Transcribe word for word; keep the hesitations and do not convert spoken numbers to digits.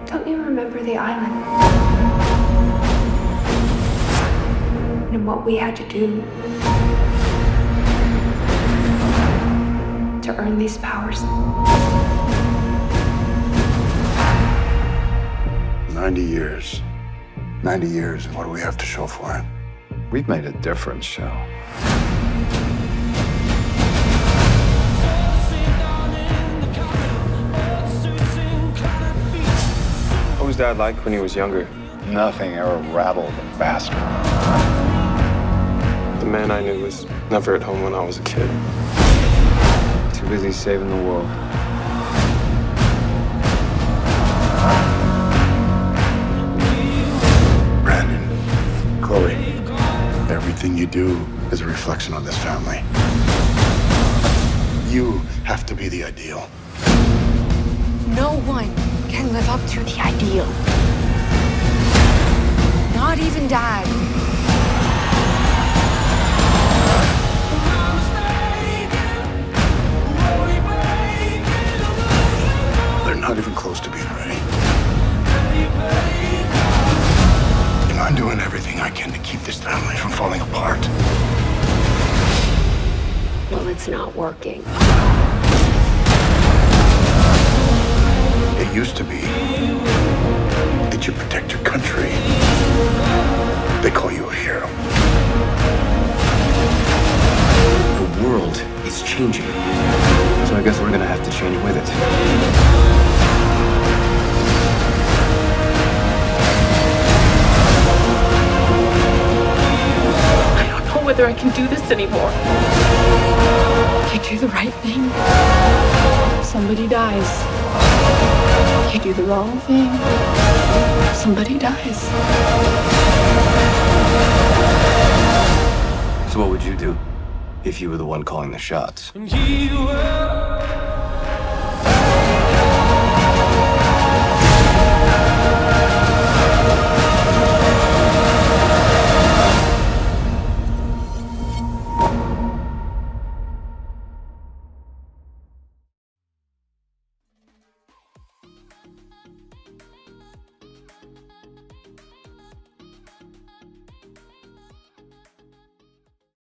Don't you remember the island? And what we had to do to earn these powers? Ninety years. Ninety years, and what do we have to show for it? We've made a difference, Shell. What was Dad like when he was younger? Nothing ever rattled him faster. The man I knew was never at home when I was a kid. Too busy saving the world. Brandon, Chloe, everything you do is a reflection on this family. You have to be the ideal. No one can live up to the ideal. Not even Dad. They're not even close to being ready. And I'm doing everything I can to keep this family from falling apart. Well, it's not working. It used to be that you protect your country. They call you a hero. The world is changing. So I guess we're gonna have to change with it. I don't know whether I can do this anymore. You do the right thing, somebody dies. You do the wrong thing, somebody dies. So what would you do if you were the one calling the shots? And you were